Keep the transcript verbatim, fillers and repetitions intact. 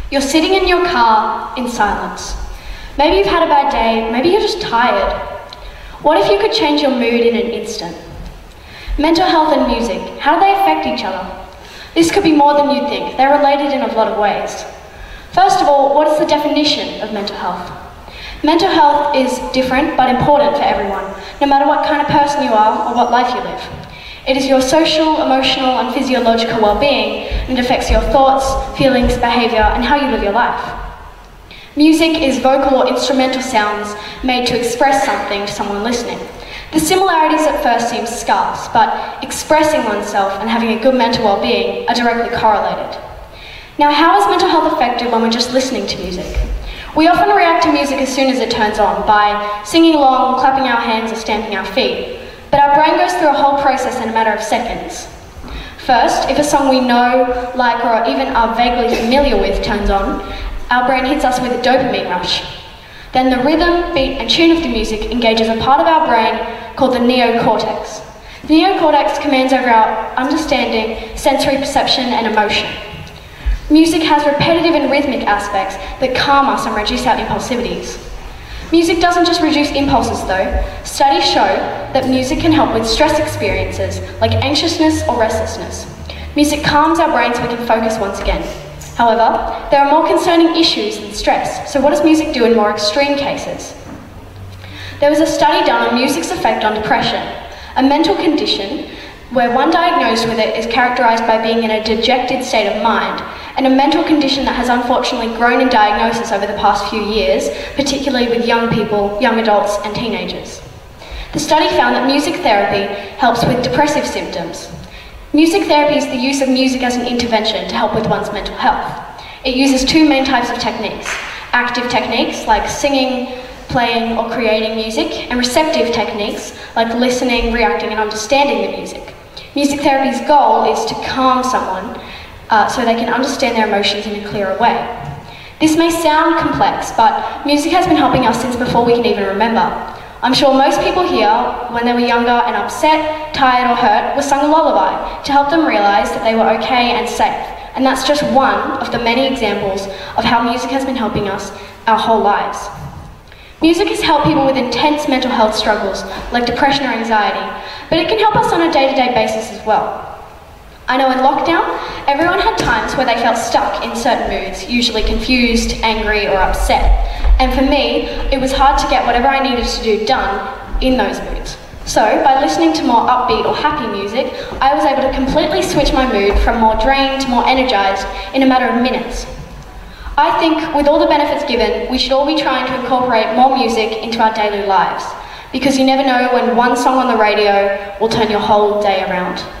You're sitting in your car in silence. Maybe you've had a bad day, maybe you're just tired. What if you could change your mood in an instant? Mental health and music, how do they affect each other? This could be more than you'd think. They're related in a lot of ways. First of all, what is the definition of mental health? Mental health is different but important for everyone, no matter what kind of person you are or what life you live. It is your social, emotional and physiological well-being, and it affects your thoughts, feelings, behaviour and how you live your life. Music is vocal or instrumental sounds made to express something to someone listening. The similarities at first seem scarce, but expressing oneself and having a good mental well-being are directly correlated. Now, how is mental health affected when we're just listening to music? We often react to music as soon as it turns on, by singing along, clapping our hands or stamping our feet. But our brain goes through a whole process in a matter of seconds. First, if a song we know, like, or even are vaguely familiar with turns on, our brain hits us with a dopamine rush. Then the rhythm, beat and tune of the music engages a part of our brain called the neocortex. The neocortex commands over our understanding, sensory perception and emotion. Music has repetitive and rhythmic aspects that calm us and reduce our impulsivities. Music doesn't just reduce impulses though. Studies show that music can help with stress experiences like anxiousness or restlessness. Music calms our brain so we can focus once again. However, there are more concerning issues than stress, so what does music do in more extreme cases? There was a study done on music's effect on depression, a mental condition where one diagnosed with it is characterised by being in a dejected state of mind, and a mental condition that has unfortunately grown in diagnosis over the past few years, particularly with young people, young adults and teenagers. The study found that music therapy helps with depressive symptoms. Music therapy is the use of music as an intervention to help with one's mental health. It uses two main types of techniques: active techniques like singing, playing or creating music, and receptive techniques like listening, reacting and understanding the music. Music therapy's goal is to calm someone uh, so they can understand their emotions in a clearer way. This may sound complex, but music has been helping us since before we can even remember. I'm sure most people here, when they were younger and upset, tired or hurt, were sung a lullaby to help them realise that they were okay and safe. And that's just one of the many examples of how music has been helping us our whole lives. Music has helped people with intense mental health struggles, like depression or anxiety, but it can help us on a day-to-day basis as well. I know in lockdown, everyone had times where they felt stuck in certain moods, usually confused, angry or upset. And for me, it was hard to get whatever I needed to do done in those moods. So, by listening to more upbeat or happy music, I was able to completely switch my mood from more drained to more energised in a matter of minutes. I think with all the benefits given, we should all be trying to incorporate more music into our daily lives, because you never know when one song on the radio will turn your whole day around.